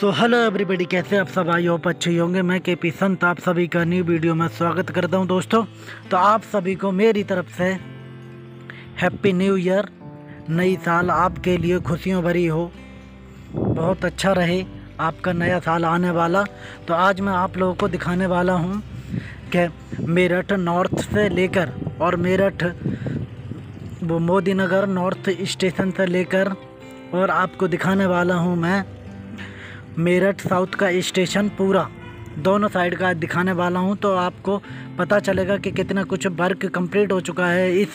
So hello everybody, कैसे आप सब? आई होप अच्छे होंगे। मैं के पी संत आप सभी का न्यू वीडियो में स्वागत करता हूं दोस्तों। तो आप सभी को मेरी तरफ से हैप्पी न्यू ईयर। नई साल आपके लिए खुशियों भरी हो, बहुत अच्छा रहे आपका नया साल आने वाला। तो आज मैं आप लोगों को दिखाने वाला हूं कि मेरठ नॉर्थ से लेकर और मेरठ वो मोदी नगर नॉर्थ स्टेशन से लेकर और आपको दिखाने वाला हूं मैं मेरठ साउथ का स्टेशन पूरा दोनों साइड का दिखाने वाला हूं। तो आपको पता चलेगा कि कितना कुछ वर्क कंप्लीट हो चुका है इस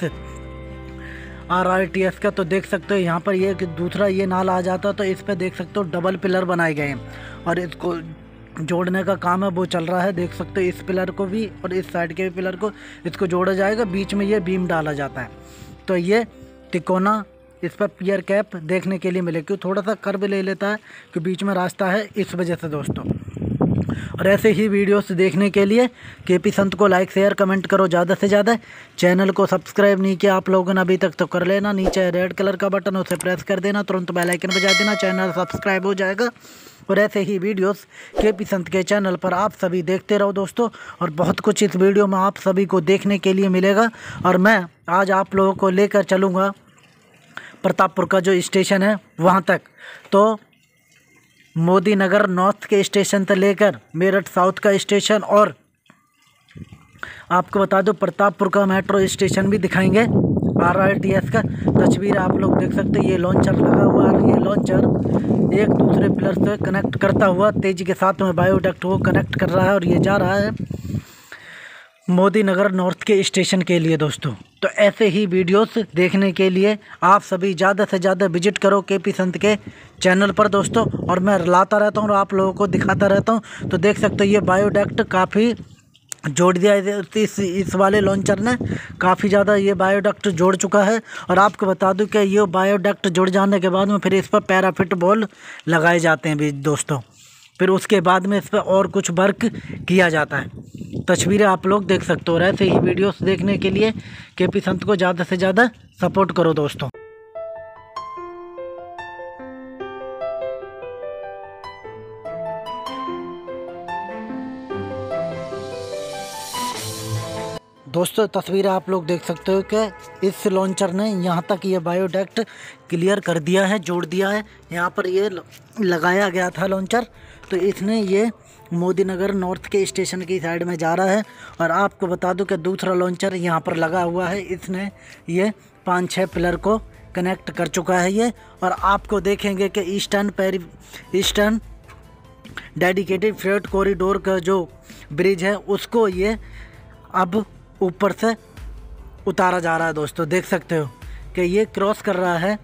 RRTS का। तो देख सकते हो यहाँ पर ये दूसरा ये नाला आ जाता तो इस पे देख सकते हो डबल पिलर बनाए गए हैं और इसको जोड़ने का काम है वो चल रहा है। देख सकते हो इस पिलर को भी और इस साइड के भी पिलर को इसको जोड़ा जाएगा, बीच में ये बीम डाला जाता है। तो ये तिकोना इस पर पियर कैप देखने के लिए मिले, क्यों थोड़ा सा कर्व ले लेता है कि बीच में रास्ता है, इस वजह से दोस्तों। और ऐसे ही वीडियोस देखने के लिए KP संत को लाइक शेयर कमेंट करो ज़्यादा से ज़्यादा। चैनल को सब्सक्राइब नहीं किया आप लोगों ने अभी तक तो कर लेना, नीचे रेड कलर का बटन उसे प्रेस कर देना, तुरंत बेल आइकन बजा देना, चैनल सब्सक्राइब हो जाएगा। और ऐसे ही वीडियोस KP संत के चैनल पर आप सभी देखते रहो दोस्तों। और बहुत कुछ इस वीडियो में आप सभी को देखने के लिए मिलेगा। और मैं आज आप लोगों को लेकर चलूँगा प्रतापपुर का जो स्टेशन है वहाँ तक। तो मोदी नगर नॉर्थ के स्टेशन से लेकर मेरठ साउथ का स्टेशन और आपको बता दो प्रतापपुर का मेट्रो स्टेशन भी दिखाएंगे। RRTS का तस्वीर आप लोग देख सकते हैं। ये लॉन्चर लगा हुआ है, ये लॉन्चर एक दूसरे पिलर से कनेक्ट करता हुआ तेज़ी के साथ में बायोडक्ट को कनेक्ट कर रहा है और ये जा रहा है मोदी नगर नॉर्थ के स्टेशन के लिए दोस्तों। तो ऐसे ही वीडियोस देखने के लिए आप सभी ज़्यादा से ज़्यादा विजिट करो KP संत के चैनल पर दोस्तों। और मैं लाता रहता हूँ और आप लोगों को दिखाता रहता हूँ। तो देख सकते हो ये बायोडक्ट काफ़ी जोड़ दिया है इस वाले लॉन्चर ने, काफ़ी ज़्यादा ये बायोडक्ट जोड़ चुका है। और आपको बता दूं कि ये बायोडक्ट जुड़ जाने के बाद में फिर इस पर पैराफिट बॉल लगाए जाते हैं भी दोस्तों। फिर उसके बाद में इस पर और कुछ वर्क किया जाता है। तस्वीरें आप लोग देख सकते हो। और ऐसे ही वीडियोस देखने के लिए KP संत को ज़्यादा से ज़्यादा सपोर्ट करो दोस्तों। दोस्तों तस्वीरें आप लोग देख सकते हो कि इस लॉन्चर ने यहाँ तक ये बायोडक्ट क्लियर कर दिया है, जोड़ दिया है। यहाँ पर ये लगाया गया था लॉन्चर, तो इसने ये मोदी नगर नॉर्थ के स्टेशन की साइड में जा रहा है। और आपको बता दूं कि दूसरा लॉन्चर यहाँ पर लगा हुआ है, इसने ये 5-6 पिलर को कनेक्ट कर चुका है ये। और आपको देखेंगे कि ईस्टर्न डेडिकेटेड फ्रेट कॉरिडोर का जो ब्रिज है उसको ये अब ऊपर से उतारा जा रहा है दोस्तों। देख सकते हो कि ये क्रॉस कर रहा है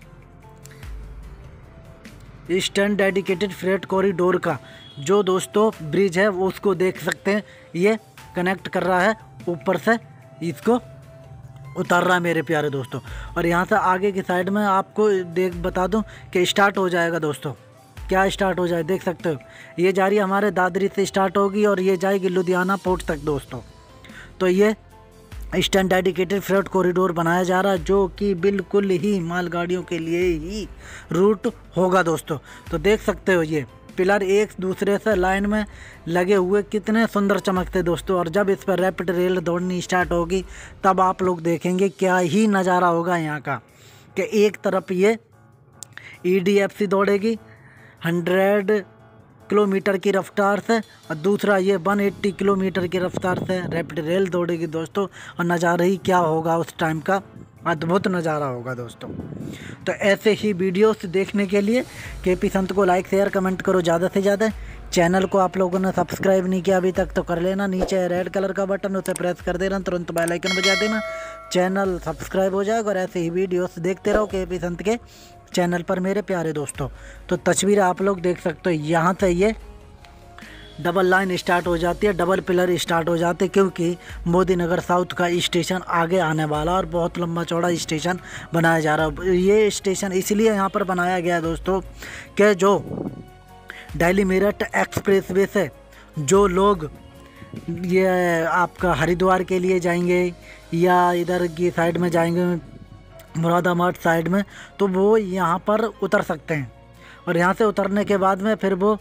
ईस्टर्न डेडिकेटेड फ्रेट कॉरिडोर का जो दोस्तों ब्रिज है वो उसको देख सकते हैं। ये कनेक्ट कर रहा है, ऊपर से इसको उतार रहा है मेरे प्यारे दोस्तों। और यहाँ से आगे की साइड में आपको बता दूं कि स्टार्ट हो जाएगा दोस्तों। क्या स्टार्ट हो जाए देख सकते हो, ये जा रही है हमारे दादरी से स्टार्ट होगी और ये जाएगी लुधियाना पोर्ट तक दोस्तों। तो ये ईस्टर्न डेडिकेटेड फ्रेट कॉरिडोर बनाया जा रहा है जो कि बिल्कुल ही मालगाड़ियों के लिए ही रूट होगा दोस्तों। तो देख सकते हो ये पिलर एक दूसरे से लाइन में लगे हुए कितने सुंदर चमकते दोस्तों। और जब इस पर रैपिड रेल दौड़नी स्टार्ट होगी तब आप लोग देखेंगे क्या ही नज़ारा होगा यहाँ का। कि एक तरफ ये EDFC दौड़ेगी 100 किलोमीटर की रफ्तार से और दूसरा ये 180 किलोमीटर की रफ्तार से रैपिड रेल दौड़ेगी दोस्तों। और नज़ारा ही क्या होगा उस टाइम का, अद्भुत नज़ारा होगा दोस्तों। तो ऐसे ही वीडियोस देखने के लिए KP संत को लाइक शेयर कमेंट करो ज़्यादा से ज़्यादा। चैनल को आप लोगों ने सब्सक्राइब नहीं किया अभी तक तो कर लेना, नीचे रेड कलर का बटन उसे प्रेस कर देना, तुरंत बेल आइकन बजा देना, चैनल सब्सक्राइब हो जाएगा। और ऐसे ही वीडियोस देखते रहो KP संत के चैनल पर मेरे प्यारे दोस्तों। तो तस्वीर आप लोग देख सकते हो, यहाँ से ये डबल लाइन स्टार्ट हो जाती है, डबल पिलर स्टार्ट हो जाते हैं, क्योंकि मोदी नगर साउथ का स्टेशन आगे आने वाला और बहुत लंबा चौड़ा स्टेशन बनाया जा रहा है। ये स्टेशन इसलिए यहाँ पर बनाया गया है दोस्तों कि जो दिल्ली मेरठ एक्सप्रेसवे से जो लोग ये आपका हरिद्वार के लिए जाएंगे या इधर की साइड में जाएंगे मुरादाबाद साइड में, तो वो यहाँ पर उतर सकते हैं। और यहाँ से उतरने के बाद में फिर वो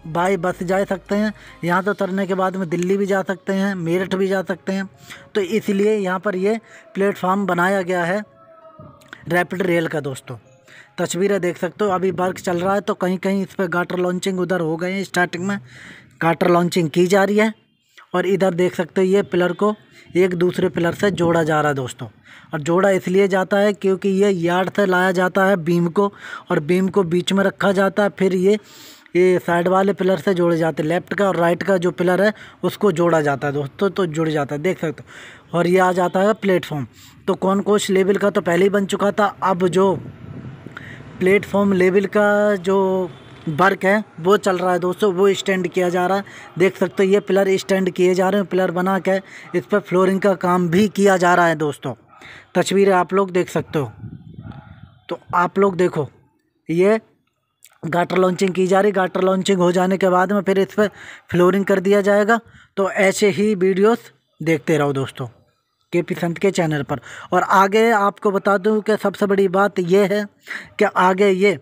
बाई बस जा सकते हैं। यहाँ से उतरने के बाद में दिल्ली भी जा सकते हैं, मेरठ भी जा सकते हैं। तो इसलिए यहाँ पर ये प्लेटफार्म बनाया गया है रैपिड रेल का दोस्तों। तस्वीरें देख सकते हो, अभी वर्क चल रहा है। तो कहीं कहीं इस पर गाटर लॉन्चिंग उधर हो गए हैं, स्टार्टिंग में गाटर लॉन्चिंग की जा रही है। और इधर देख सकते हो ये पिलर को एक दूसरे पिलर से जोड़ा जा रहा है दोस्तों। और जोड़ा इसलिए जाता है क्योंकि ये यार्ड से लाया जाता है बीम को, और बीम को बीच में रखा जाता है। फिर ये साइड वाले पिलर से जोड़े जाते हैं, लेफ्ट का और राइट का जो पिलर है उसको जोड़ा जाता है दोस्तों। तो जुड़ जाता है, देख सकते हो। और ये आ जाता है प्लेटफॉर्म। तो कॉनकोर्स लेवल का तो पहले ही बन चुका था। अब जो प्लेटफॉर्म लेवल का जो वर्क है वो चल रहा है दोस्तों, वो स्टैंड किया जा रहा है। देख सकते हो ये पिलर स्टैंड किए जा रहे हैं, पिलर बना के इस पर फ्लोरिंग का काम भी किया जा रहा है दोस्तों। तस्वीरें आप लोग देख सकते हो। तो आप लोग देखो, ये गाटर लॉन्चिंग की जा रही। गाटर लॉन्चिंग हो जाने के बाद में फिर इस पर फ्लोरिंग कर दिया जाएगा। तो ऐसे ही वीडियोस देखते रहो दोस्तों केपी संत के चैनल पर। और आगे आपको बता दूं कि सबसे बड़ी बात ये है कि आगे ये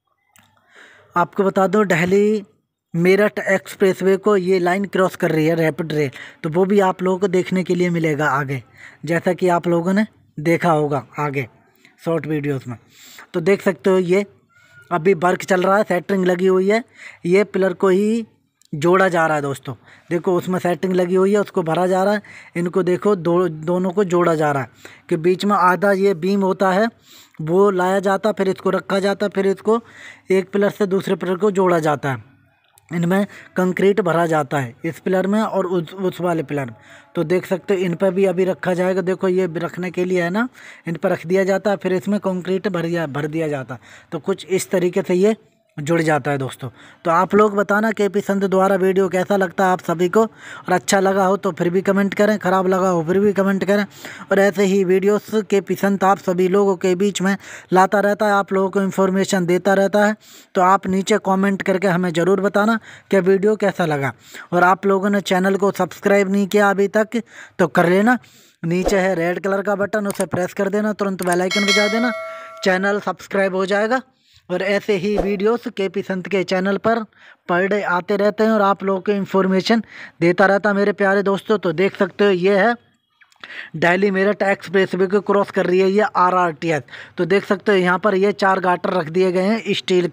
आपको बता दूं दिल्ली मेरठ एक्सप्रेसवे को ये लाइन क्रॉस कर रही है रैपिड रेल। तो वो भी आप लोगों को देखने के लिए मिलेगा आगे, जैसा कि आप लोगों ने देखा होगा आगे शॉर्ट वीडियोस में। तो देख सकते हो ये अभी वर्क चल रहा है, सेटरिंग लगी हुई है। ये पिलर को ही जोड़ा जा रहा है दोस्तों। देखो उसमें सेटिंग लगी हुई है, उसको भरा जा रहा है। इनको देखो दोनों को जोड़ा जा रहा है कि बीच में आधा ये बीम होता है वो लाया जाता, फिर इसको रखा जाता, फिर इसको एक पिलर से दूसरे पिलर को जोड़ा जाता है। इनमें कंक्रीट भरा जाता है, इस पिलर में और उस वाले पिलर में। तो देख सकते हो इन पर भी अभी रखा जाएगा। देखो ये रखने के लिए है ना, इन पर रख दिया जाता है, फिर इसमें कंक्रीट भर दिया जाता है। तो कुछ इस तरीके से ये जुड़ जाता है दोस्तों। तो आप लोग बताना केपी संत द्वारा वीडियो कैसा लगता है आप सभी को, और अच्छा लगा हो तो फिर भी कमेंट करें, ख़राब लगा हो फिर भी कमेंट करें। और ऐसे ही वीडियोस केपी संत आप सभी लोगों के बीच में लाता रहता है, आप लोगों को इन्फॉर्मेशन देता रहता है। तो आप नीचे कमेंट करके हमें ज़रूर बताना कि वीडियो कैसा लगा। और आप लोगों ने चैनल को सब्सक्राइब नहीं किया अभी तक तो कर लेना, नीचे है रेड कलर का बटन, उसे प्रेस कर देना, तुरंत बेल आइकन बजा देना, चैनल सब्सक्राइब हो जाएगा। और ऐसे ही वीडियोस केपी संत के चैनल पर डे आते रहते हैं और आप लोगों को इन्फॉर्मेशन देता रहता है मेरे प्यारे दोस्तों। तो देख सकते हो ये है दिल्ली मेरठ एक्सप्रेसवे को क्रॉस कर रही है ये RRTS। तो देख सकते हो यहाँ पर ये 4 गाटर रख दिए गए हैं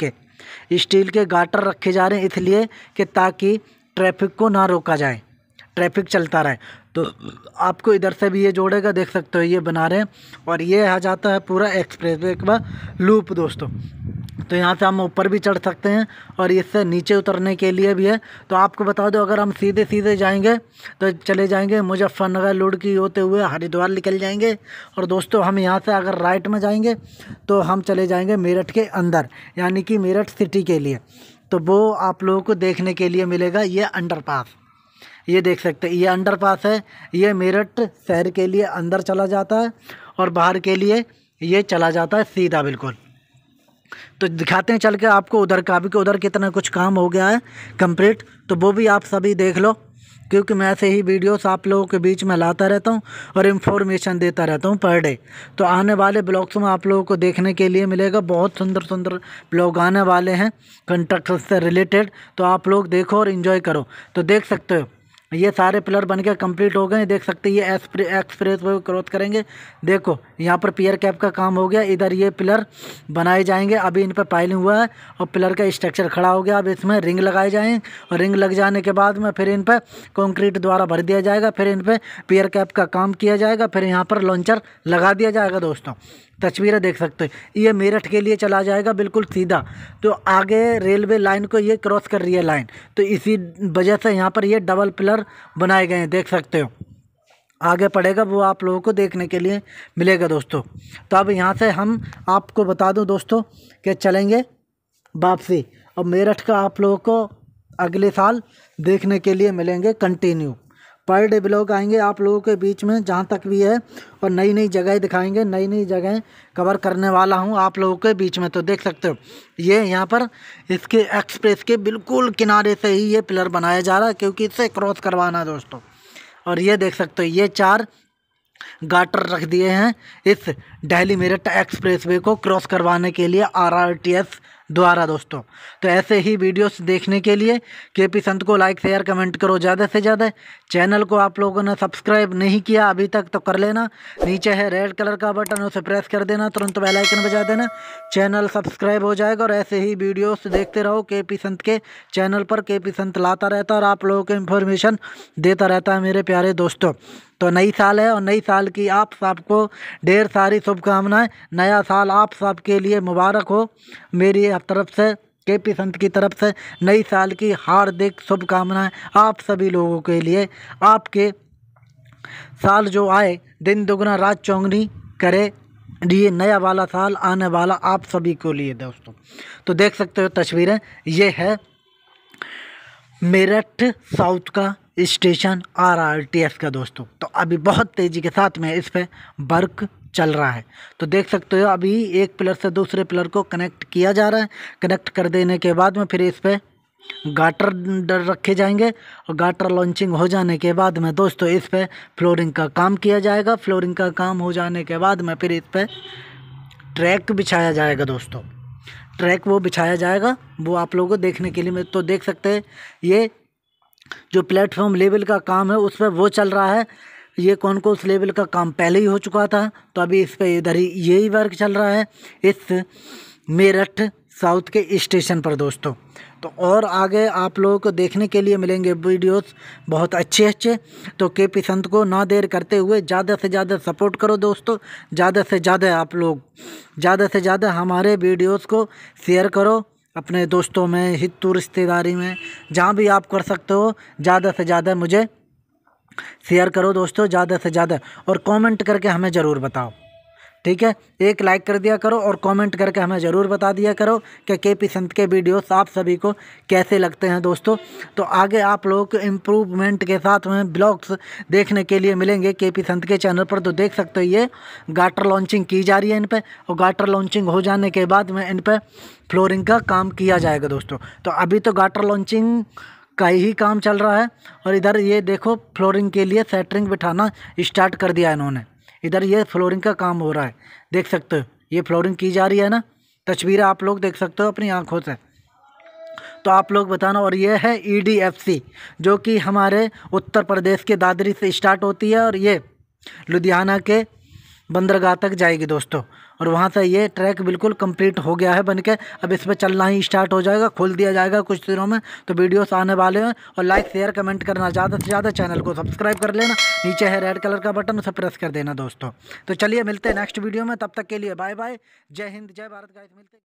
स्टील के गाटर रखे जा रहे हैं इसलिए कि ताकि ट्रैफिक को ना रोका जाए, ट्रैफिक चलता रहे। तो आपको इधर से भी ये जोड़ेगा, देख सकते हो ये बना रहे हैं। और ये आ जाता है पूरा एक्सप्रेसवे का लूप दोस्तों। तो यहाँ से हम ऊपर भी चढ़ सकते हैं और इससे नीचे उतरने के लिए भी है। तो आपको बता दो अगर हम सीधे जाएंगे तो चले जाएंगे मुजफ्फरनगर लुड़की होते हुए हरिद्वार निकल जाएंगे। और दोस्तों हम यहाँ से अगर राइट में जाएंगे तो हम चले जाएंगे मेरठ के अंदर, यानी कि मेरठ सिटी के लिए। तो वो आप लोगों को देखने के लिए मिलेगा ये अंडरपास। ये देख सकते हैं ये अंडरपास है, ये मेरठ शहर के लिए अंदर चला जाता है और बाहर के लिए ये चला जाता है सीधा बिल्कुल। तो दिखाते हैं चल के आपको उधर का भी, कि उधर कितना कुछ काम हो गया है कंप्लीट। तो वो भी आप सभी देख लो, क्योंकि मैं ऐसे ही वीडियोस आप लोगों के बीच में लाता रहता हूं और इन्फॉर्मेशन देता रहता हूं पर डे। तो आने वाले ब्लॉग्स में आप लोगों को देखने के लिए मिलेगा, बहुत सुंदर ब्लॉग आने वाले हैं कंस्ट्रक्शन से रिलेटेड। तो आप लोग देखो और इन्जॉय करो। तो देख सकते हो ये सारे पिलर बनके कंप्लीट हो गए। देख सकते हैं ये एक्सप्रेस वे क्रॉस करेंगे। देखो यहाँ पर पियर कैप का काम हो गया, इधर ये पिलर बनाए जाएंगे। अभी इन पर पाइलिंग हुआ है और पिलर का स्ट्रक्चर खड़ा हो गया। अब इसमें रिंग लगाए जाएंगे और रिंग लग जाने के बाद में फिर इन पर कंक्रीट द्वारा भर दिया जाएगा, फिर इन पर पियर कैप का काम किया जाएगा, फिर यहाँ पर लॉन्चर लगा दिया जाएगा दोस्तों। तस्वीरें देख सकते हो ये मेरठ के लिए चला जाएगा बिल्कुल सीधा। तो आगे रेलवे लाइन को ये क्रॉस कर रही है लाइन, तो इसी वजह से यहाँ पर ये डबल पिलर बनाए गए हैं, देख सकते हो। आगे पड़ेगा वो आप लोगों को देखने के लिए मिलेगा दोस्तों। तो अब यहाँ से हम आपको बता दूं दोस्तों कि चलेंगे वापसी, और मेरठ का आप लोगों को अगले साल देखने के लिए मिलेंगे कंटिन्यू। पर डे ब्लॉग आएंगे आप लोगों के बीच में जहाँ तक भी है, और नई नई जगह दिखाएंगे, नई नई जगह कवर करने वाला हूँ आप लोगों के बीच में। तो देख सकते हो ये यहाँ पर इसके एक्सप्रेस के बिल्कुल किनारे से ही ये पिलर बनाया जा रहा है, क्योंकि इससे क्रॉस करवाना है दोस्तों। और ये देख सकते हो ये 4 गाटर रख दिए हैं इस दिल्ली मेरठ एक्सप्रेसवे को क्रॉस करवाने के लिए RRTS द्वारा दोस्तों। तो ऐसे ही वीडियोस देखने के लिए केपी संत को लाइक शेयर कमेंट करो ज़्यादा से ज़्यादा। चैनल को आप लोगों ने सब्सक्राइब नहीं किया अभी तक तो कर लेना, नीचे है रेड कलर का बटन, उसे प्रेस कर देना, तुरंत बेल आइकन बजा देना, चैनल सब्सक्राइब हो जाएगा। और ऐसे ही वीडियोस देखते रहो केपी संत के चैनल पर। केपी संत लाता रहता है और आप लोगों को इन्फॉर्मेशन देता रहता है मेरे प्यारे दोस्तों। तो नई साल है और नई साल की आप सबको ढेर सारी शुभकामनाएं। नया साल आप सबके लिए मुबारक हो। मेरी तरफ से, केपी संत की तरफ से नई साल की हार्दिक शुभकामनाएं आप सभी लोगों के लिए। आपके साल जो आए दिन दुगना रात चौगुनी करे, ये नया वाला साल आने वाला आप सभी को लिए दोस्तों। तो देख सकते हो तस्वीरें, ये है मेरठ साउथ का स्टेशन RRTS का दोस्तों। तो अभी बहुत तेज़ी के साथ में इस पे वर्क चल रहा है। तो देख सकते हो अभी एक पिलर से दूसरे पिलर को कनेक्ट किया जा रहा है। कनेक्ट कर देने के बाद में फिर इस पे गाटर रखे जाएंगे और गाटर लॉन्चिंग हो जाने के बाद में दोस्तों इस पे फ्लोरिंग का काम किया जाएगा। फ्लोरिंग का काम हो जाने के बाद में फिर इस पे ट्रैक बिछाया जाएगा दोस्तों। ट्रैक वो बिछाया जाएगा, वो आप लोगों को देखने के लिए मैं तो देख सकते हैं। ये जो प्लेटफॉर्म लेवल का काम है उस पर वो चल रहा है। ये कौन को उस लेवल का काम पहले ही हो चुका था, तो अभी इस पे इधर ही यही वर्क चल रहा है इस मेरठ साउथ के स्टेशन पर दोस्तों। तो और आगे आप लोगों को देखने के लिए मिलेंगे वीडियोस बहुत अच्छे। तो केपी संत को ना देर करते हुए ज़्यादा से ज़्यादा सपोर्ट करो दोस्तों। ज़्यादा से ज़्यादा आप लोग ज़्यादा से ज़्यादा हमारे वीडियोस को शेयर करो अपने दोस्तों में, हितू रिश्तेदारी में, जहाँ भी आप कर सकते हो ज़्यादा से ज़्यादा मुझे शेयर करो दोस्तों, ज़्यादा से ज़्यादा। और कमेंट करके हमें ज़रूर बताओ, ठीक है। एक लाइक कर दिया करो और कमेंट करके हमें ज़रूर बता दिया करो कि केपी संत के वीडियोस आप सभी को कैसे लगते हैं दोस्तों। तो आगे आप लोगों को इम्प्रूवमेंट के साथ में ब्लॉग्स देखने के लिए मिलेंगे केपी संत के चैनल पर। तो देख सकते हो ये गाटर लॉन्चिंग की जा रही है इन पर, और गाटर लॉन्चिंग हो जाने के बाद में इन पर फ्लोरिंग का काम किया जाएगा दोस्तों। तो अभी तो गाटर लॉन्चिंग का ही काम चल रहा है और इधर ये देखो फ्लोरिंग के लिए सेटरिंग बिठाना स्टार्ट कर दिया इन्होंने। इधर ये फ्लोरिंग का काम हो रहा है, देख सकते हो ये फ्लोरिंग की जा रही है ना, तस्वीरें आप लोग देख सकते हो अपनी आंखों से। तो आप लोग बताना। और ये है EDFC जो कि हमारे उत्तर प्रदेश के दादरी से स्टार्ट होती है और ये लुधियाना के बंदरगाह तक जाएगी दोस्तों। और वहाँ से ये ट्रैक बिल्कुल कंप्लीट हो गया है बनके, अब इस पर चलना ही स्टार्ट हो जाएगा, खोल दिया जाएगा कुछ दिनों में। तो वीडियोस आने वाले हैं और लाइक शेयर कमेंट करना ज़्यादा से ज़्यादा, चैनल को सब्सक्राइब कर लेना, नीचे है रेड कलर का बटन, उसे प्रेस कर देना दोस्तों। तो चलिए मिलते हैं नेक्स्ट वीडियो में, तब तक के लिए बाय बाय, जय हिंद जय भारत गाइस, मिलते हैं।